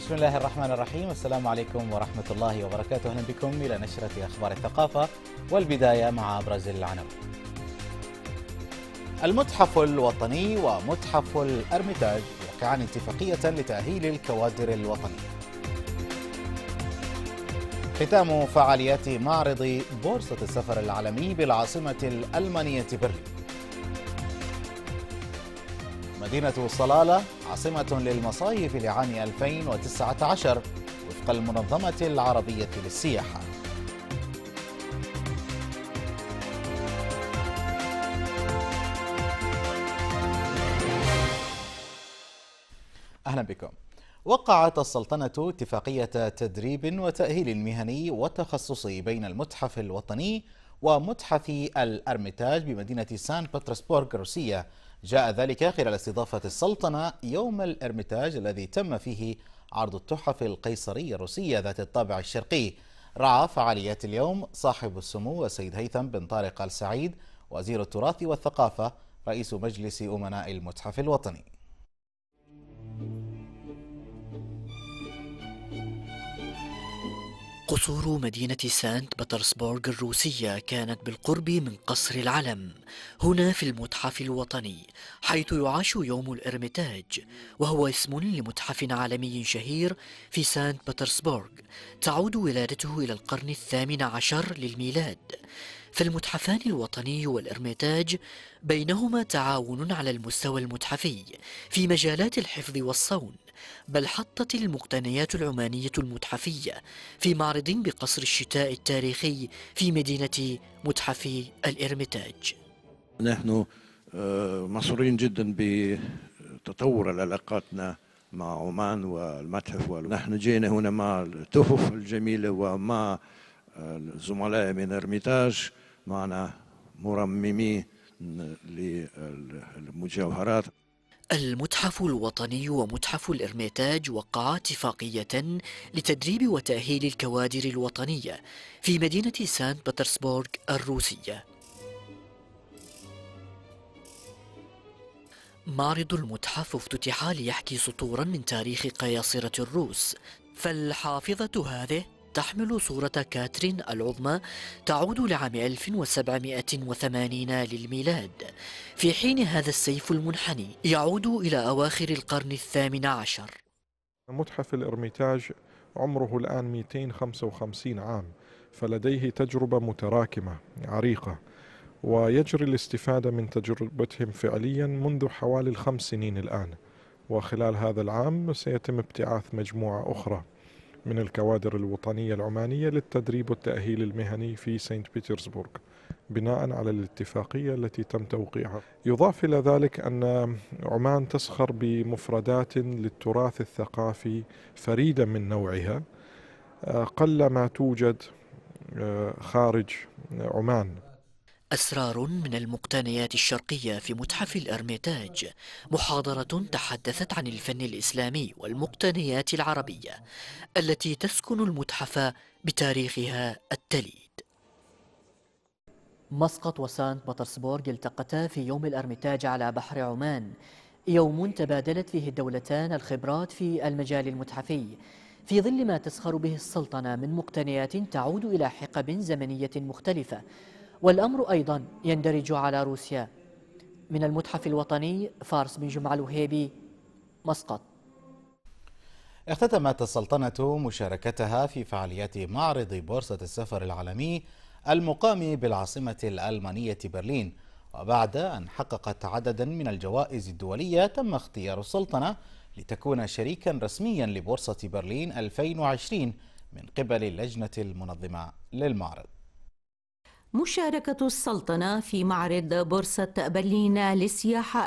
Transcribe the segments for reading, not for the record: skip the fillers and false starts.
بسم الله الرحمن الرحيم. السلام عليكم ورحمة الله وبركاته. أهلا بكم إلى نشرة أخبار الثقافة، والبداية مع أبرز العناوين. المتحف الوطني ومتحف الأرميتاج وقعان اتفاقية لتأهيل الكوادر الوطنية. ختام فعاليات معرض بورصة السفر العالمي بالعاصمة الألمانية برلين. مدينة صلالة عاصمة للمصايف لعام 2019 وفق المنظمة العربية للسياحة. أهلا بكم. وقعت السلطنة اتفاقية تدريب وتأهيل مهني وتخصصي بين المتحف الوطني ومتحف الأرميتاج بمدينة سان بطرسبورغ الروسية. جاء ذلك خلال استضافة السلطنة يوم الأرميتاج الذي تم فيه عرض التحف القيصرية الروسية ذات الطابع الشرقي. رعى فعاليات اليوم صاحب السمو السيد هيثم بن طارق آل سعيد وزير التراث والثقافة رئيس مجلس أمناء المتحف الوطني. قصور مدينة سانت بطرسبورغ الروسية كانت بالقرب من قصر العلم هنا في المتحف الوطني، حيث يعاش يوم الإرميتاج، وهو اسم لمتحف عالمي شهير في سانت بطرسبورغ تعود ولادته إلى القرن ال18 للميلاد. فالمتحفان الوطني والإرميتاج بينهما تعاون على المستوى المتحفي في مجالات الحفظ والصون، بل حطت المقتنيات العمانية المتحفية في معرض بقصر الشتاء التاريخي في مدينة متحف الإرميتاج. نحن مسرورين جدا بتطور علاقاتنا مع عمان والمتحف، ونحن جينا هنا مع التحف الجميلة ومع الزملاء من الإرميتاج، معنا مرممي للمجوهرات. المتحف الوطني ومتحف الإرميتاج وقعا اتفاقية لتدريب وتأهيل الكوادر الوطنية في مدينة سانت بطرسبورغ الروسية. معرض المتحف افتتح ليحكي سطورا من تاريخ قياصرة الروس، فالحافظة هذه تحمل صورة كاترين العظمى تعود لعام 1780 للميلاد، في حين هذا السيف المنحني يعود إلى أواخر القرن ال18. متحف الإرميتاج عمره الآن 255 عام، فلديه تجربة متراكمة عريقة، ويجري الاستفادة من تجربتهم فعليا منذ حوالي 5 سنين الآن. وخلال هذا العام سيتم ابتعاث مجموعة أخرى من الكوادر الوطنية العمانية للتدريب والتأهيل المهني في سانت بطرسبورغ بناء على الاتفاقية التي تم توقيعها. يضاف إلى ذلك أن عمان تسخر بمفردات للتراث الثقافي فريدة من نوعها، قل ما توجد خارج عمان. أسرار من المقتنيات الشرقية في متحف الأرميتاج، محاضرة تحدثت عن الفن الإسلامي والمقتنيات العربية التي تسكن المتحف بتاريخها التليد. مسقط وسانت بطرسبورغ التقتا في يوم الأرميتاج على بحر عمان، يوم تبادلت فيه الدولتان الخبرات في المجال المتحفي في ظل ما تسخر به السلطنة من مقتنيات تعود إلى حقب زمنية مختلفة، والأمر أيضا يندرج على روسيا. من المتحف الوطني فارس بن جمعة الوهيبي، مسقط. اختتمت السلطنة مشاركتها في فعاليات معرض بورصة السفر العالمي المقام بالعاصمة الألمانية برلين، وبعد أن حققت عددا من الجوائز الدولية تم اختيار السلطنة لتكون شريكا رسميا لبورصة برلين 2020 من قبل اللجنة المنظمة للمعرض. مشاركة السلطنة في معرض بورصة برلين للسياحة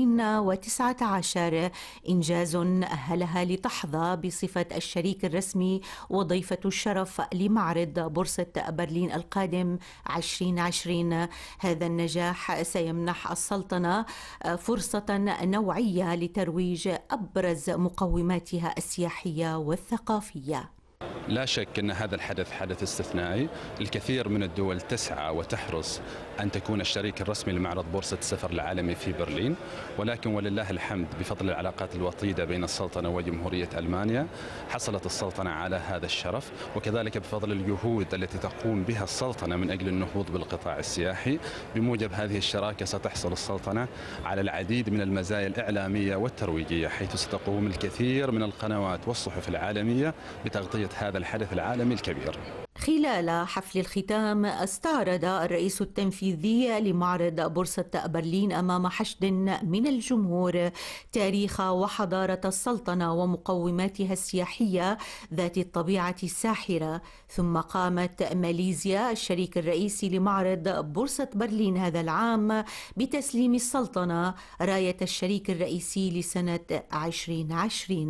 2019 إنجاز أهلها لتحظى بصفة الشريك الرسمي وضيفة الشرف لمعرض بورصة برلين القادم 2020. هذا النجاح سيمنح السلطنة فرصة نوعية لترويج أبرز مقوماتها السياحية والثقافية. لا شك أن هذا الحدث حدث استثنائي. الكثير من الدول تسعى وتحرص أن تكون الشريك الرسمي لمعرض بورصة السفر العالمي في برلين، ولكن ولله الحمد بفضل العلاقات الوطيدة بين السلطنة وجمهورية ألمانيا حصلت السلطنة على هذا الشرف، وكذلك بفضل الجهود التي تقوم بها السلطنة من أجل النهوض بالقطاع السياحي. بموجب هذه الشراكة ستحصل السلطنة على العديد من المزايا الإعلامية والترويجية، حيث ستقوم الكثير من القنوات والصحف العالمية بتغطية هذا الحدث العالمي الكبير. خلال حفل الختام استعرض الرئيس التنفيذي لمعرض بورصة برلين أمام حشد من الجمهور تاريخ وحضارة السلطنة ومقوماتها السياحية ذات الطبيعة الساحرة. ثم قامت ماليزيا الشريك الرئيسي لمعرض بورصة برلين هذا العام بتسليم السلطنة راية الشريك الرئيسي لسنة 2020.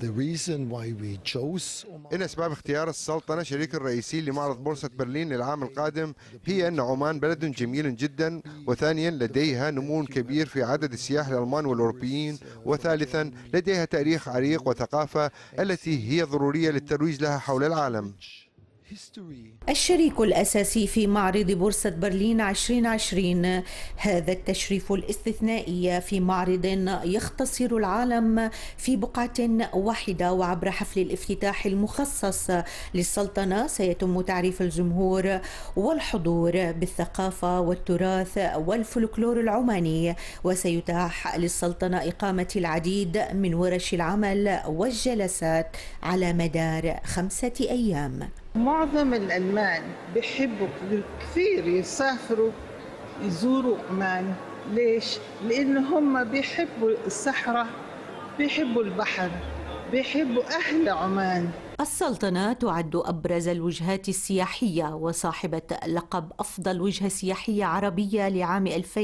إن أسباب اختيار السلطنة شريك الرئيسي لمعرض بورصة برلين للعام القادم هي أن عمان بلد جميل جدا، وثانيا لديها نمو كبير في عدد السياح الألمان والأوروبيين، وثالثا لديها تاريخ عريق وثقافة التي هي ضرورية للترويج لها حول العالم. الشريك الأساسي في معرض بورصة برلين 2020 هذا التشريف الاستثنائي في معرض يختصر العالم في بقعة واحدة، وعبر حفل الافتتاح المخصص للسلطنة سيتم تعريف الجمهور والحضور بالثقافة والتراث والفلكلور العماني، وسيتاح للسلطنة إقامة العديد من ورش العمل والجلسات على مدار 5 أيام. معظم الألمان بيحبوا كثير يسافروا يزوروا عمان. ليش؟ لأنه هم بيحبوا الصحراء، بيحبوا البحر، بيحبوا أهل عمان. السلطنة تعد أبرز الوجهات السياحية وصاحبة لقب أفضل وجهة سياحية عربية لعام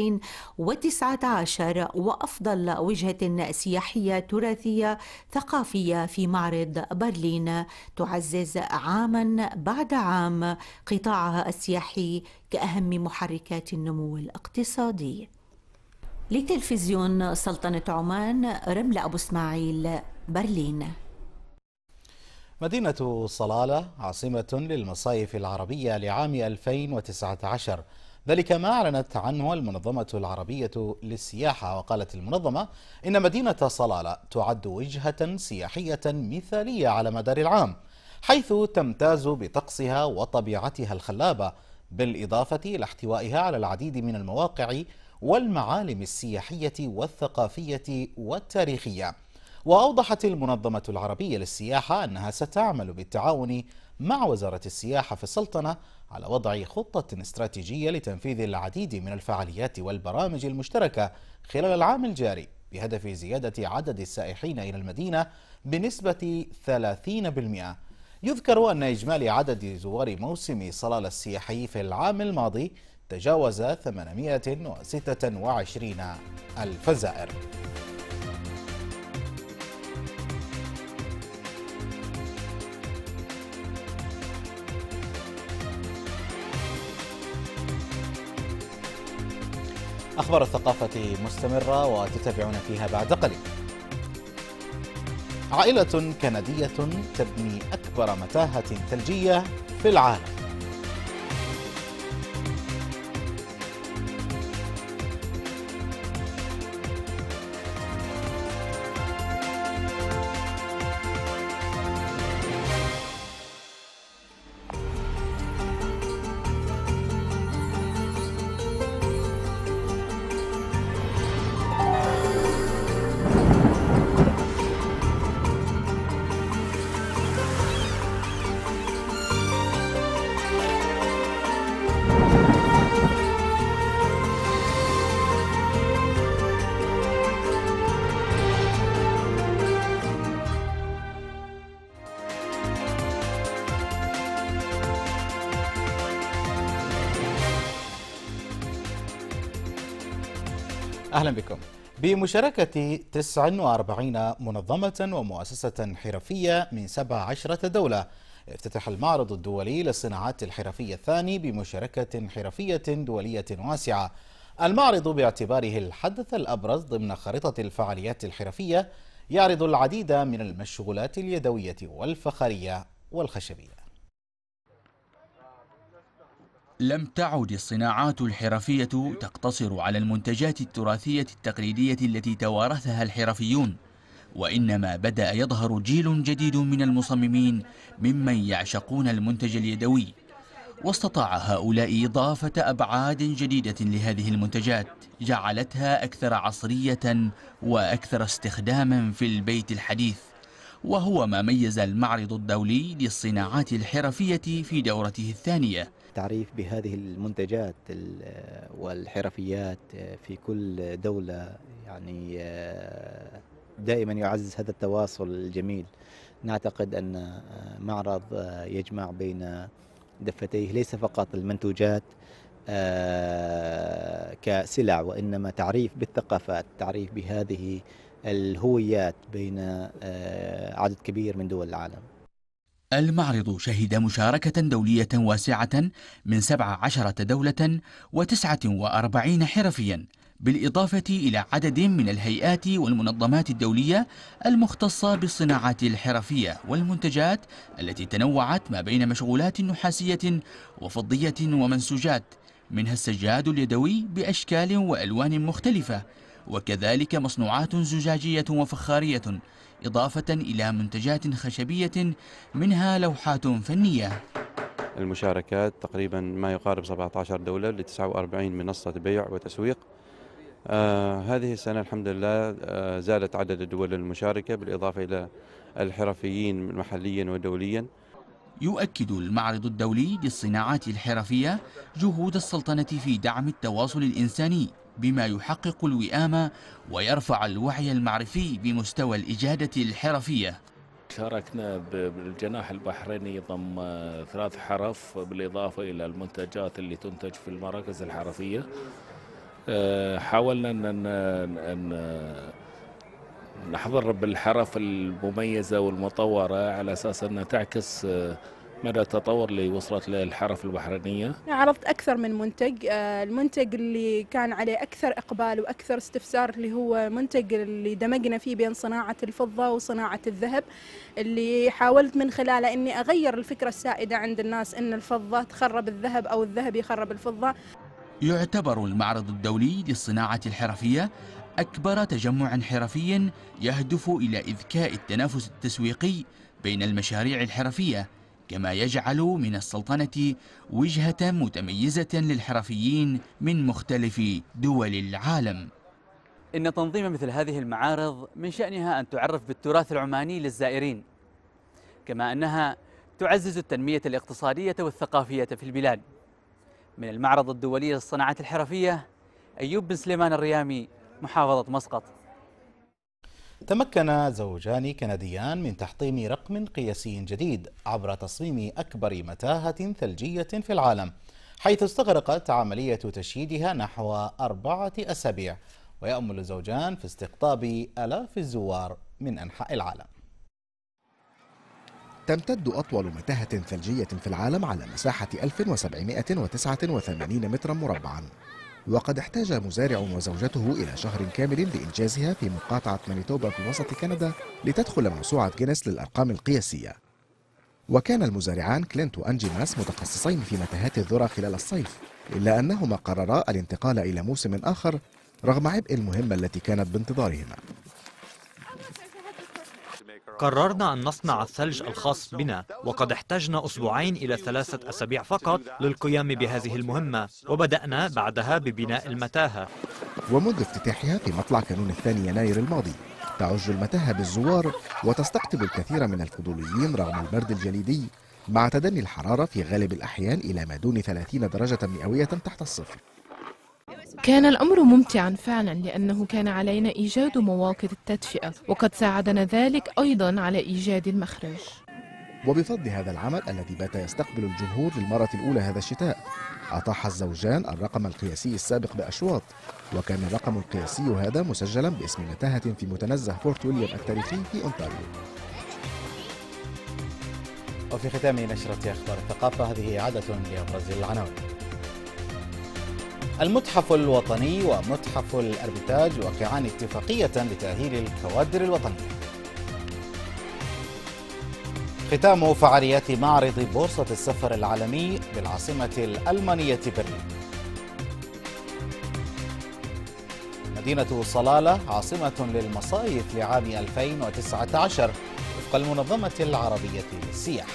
2019 وأفضل وجهة سياحية تراثية ثقافية في معرض برلين، تعزز عاما بعد عام قطاعها السياحي كأهم محركات النمو الاقتصادي. لتلفزيون سلطنة عمان، رملة أبو اسماعيل، برلين. مدينة صلالة عاصمة للمصايف العربية لعام 2019، ذلك ما أعلنت عنه المنظمة العربية للسياحة. وقالت المنظمة إن مدينة صلالة تعد وجهة سياحية مثالية على مدار العام، حيث تمتاز بطقسها وطبيعتها الخلابة، بالإضافة إلى احتوائها على العديد من المواقع والمعالم السياحية والثقافية والتاريخية. وأوضحت المنظمة العربية للسياحة أنها ستعمل بالتعاون مع وزارة السياحة في السلطنة على وضع خطة استراتيجية لتنفيذ العديد من الفعاليات والبرامج المشتركة خلال العام الجاري، بهدف زيادة عدد السائحين إلى المدينة بنسبة 30%. يذكر أن إجمالي عدد زوار موسم صلالة السياحي في العام الماضي تجاوز 826 ألف زائر. أخبار الثقافة مستمرة وتتابعون فيها بعد قليل. عائلة كندية تبني أكبر متاهة ثلجية في العالم. أهلا بكم. بمشاركة 49 منظمة ومؤسسة حرفية من 17 دولة، افتتح المعرض الدولي للصناعات الحرفية الثاني بمشاركة حرفية دولية واسعة. المعرض باعتباره الحدث الأبرز ضمن خارطة الفعاليات الحرفية يعرض العديد من المشغولات اليدوية والفخارية والخشبية. لم تعد الصناعات الحرفية تقتصر على المنتجات التراثية التقليدية التي توارثها الحرفيون، وإنما بدأ يظهر جيل جديد من المصممين ممن يعشقون المنتج اليدوي، واستطاع هؤلاء إضافة أبعاد جديدة لهذه المنتجات جعلتها أكثر عصرية وأكثر استخداما في البيت الحديث، وهو ما ميز المعرض الدولي للصناعات الحرفية في دورته الثانية. التعريف بهذه المنتجات والحرفيات في كل دولة يعني دائما يعزز هذا التواصل الجميل. نعتقد أن معرض يجمع بين دفتيه ليس فقط المنتوجات كسلع، وإنما تعريف بالثقافات، تعريف بهذه الهويات بين عدد كبير من دول العالم. المعرض شهد مشاركة دولية واسعة من 17 دولة و49 حرفيا، بالإضافة إلى عدد من الهيئات والمنظمات الدولية المختصة بالصناعات الحرفية والمنتجات التي تنوعت ما بين مشغولات نحاسية وفضية ومنسوجات، منها السجاد اليدوي بأشكال وألوان مختلفة، وكذلك مصنوعات زجاجية وفخارية، إضافة إلى منتجات خشبية منها لوحات فنية. المشاركات تقريبا ما يقارب 17 دولة ل 49 منصة بيع وتسويق. هذه السنة الحمد لله زادت عدد الدول المشاركة بالإضافة إلى الحرفيين محليا ودوليا. يؤكد المعرض الدولي للصناعات الحرفية جهود السلطنة في دعم التواصل الإنساني بما يحقق الوئام ويرفع الوعي المعرفي بمستوى الإجادة الحرفية. شاركنا بالجناح البحريني ضم 3 حرف بالإضافة إلى المنتجات اللي تنتج في المراكز الحرفية. حاولنا أن نحضر بالحرف المميزة والمطورة على أساس أنها تعكس مدى التطور اللي وصلت له الحرف البحرينية. عرضت أكثر من منتج. المنتج اللي كان عليه أكثر إقبال وأكثر استفسار اللي هو منتج اللي دمجنا فيه بين صناعة الفضة وصناعة الذهب، اللي حاولت من خلاله أني أغير الفكرة السائدة عند الناس أن الفضة تخرب الذهب أو الذهب يخرب الفضة. يعتبر المعرض الدولي للصناعة الحرفية أكبر تجمع حرفي يهدف إلى إذكاء التنافس التسويقي بين المشاريع الحرفية، كما يجعل من السلطنة وجهة متميزة للحرفيين من مختلف دول العالم. إن تنظيم مثل هذه المعارض من شأنها أن تعرف بالتراث العماني للزائرين، كما أنها تعزز التنمية الاقتصادية والثقافية في البلاد. من المعرض الدولي للصناعات الحرفية، أيوب بن سليمان الريامي، محافظة مسقط. تمكن زوجان كنديان من تحطيم رقم قياسي جديد عبر تصميم أكبر متاهة ثلجية في العالم، حيث استغرقت عملية تشييدها نحو 4 أسابيع، ويأمل الزوجان في استقطاب آلاف الزوار من أنحاء العالم. تمتد أطول متاهة ثلجية في العالم على مساحة 1789 مترا مربعا، وقد احتاج مزارع وزوجته إلى شهر كامل لإنجازها في مقاطعة مانيتوبا في وسط كندا لتدخل موسوعة جينيس للأرقام القياسية. وكان المزارعان كلينت وأنجي ماس متخصصين في متاهات الذرة خلال الصيف، إلا أنهما قررا الانتقال إلى موسم آخر رغم عبء المهمة التي كانت بانتظارهما. قررنا أن نصنع الثلج الخاص بنا، وقد احتجنا أسبوعين إلى 3 أسابيع فقط للقيام بهذه المهمة، وبدأنا بعدها ببناء المتاهة. ومنذ افتتاحها في مطلع كانون 2 يناير الماضي تعج المتاهة بالزوار وتستقطب الكثير من الفضوليين رغم البرد الجليدي، مع تدني الحرارة في غالب الأحيان إلى ما دون 30 درجة مئوية تحت الصفر. كان الأمر ممتعا فعلا، لأنه كان علينا إيجاد مواقف التدفئة، وقد ساعدنا ذلك أيضا على إيجاد المخرج. وبفضل هذا العمل الذي بات يستقبل الجمهور للمرة الأولى هذا الشتاء، أطاح الزوجان الرقم القياسي السابق بأشواط، وكان الرقم القياسي هذا مسجلا باسم متاهة في متنزه فورت ويليام التاريخي في أونتاريو. وفي ختام نشرة أخبار الثقافة هذه إعادة لأبرز العناوين. المتحف الوطني ومتحف الأرميتاج وقعان اتفاقية لتأهيل الكوادر الوطنية. ختام فعاليات معرض بورصة السفر العالمي بالعاصمة الألمانية برلين. مدينة صلالة عاصمة للمصايف لعام 2019 وفق المنظمة العربية للسياحة.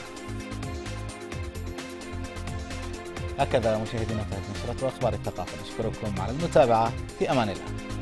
هكذا مشاهدينا انتهت نشرة أخبار الثقافة، نشكركم على المتابعة، في أمان الله.